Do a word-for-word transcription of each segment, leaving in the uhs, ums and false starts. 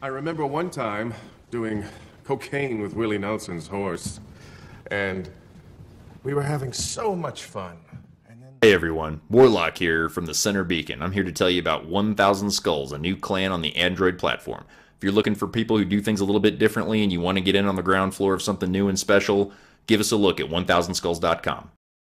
I remember one time doing cocaine with Willie Nelson's horse, and we were having so much fun. And then... Hey everyone, Warlock here from TheCenterBeacon. I'm here to tell you about one thousand Skulls, a new clan on the Android platform. If you're looking for people who do things a little bit differently and you want to get in on the ground floor of something new and special, give us a look at one thousand skulls dot com.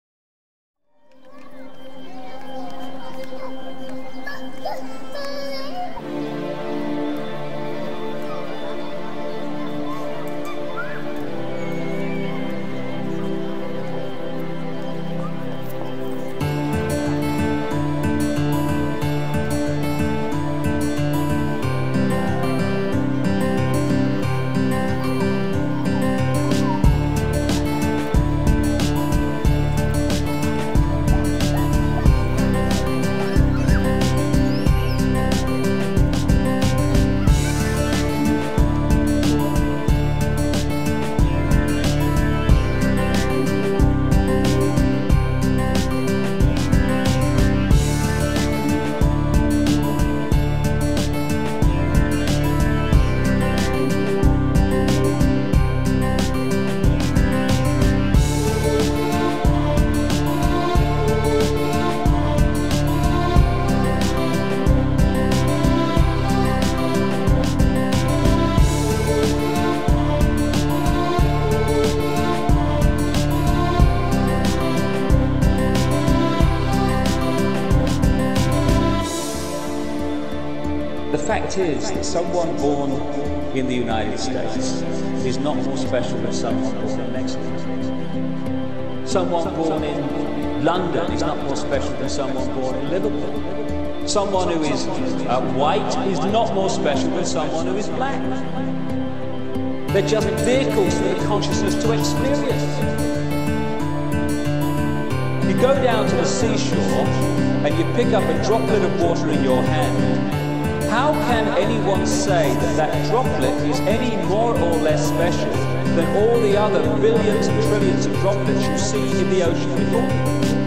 The fact is that someone born in the United States is not more special than someone born in Mexico. Someone born in London is not more special than someone born in Liverpool. Someone who is uh, white is not more special than someone who is black. They're just vehicles for the consciousness to experience. You go down to the seashore and you pick up a droplet of water in your hand. How can anyone say that that droplet is any more or less special than all the other billions and trillions of droplets you see in the ocean before?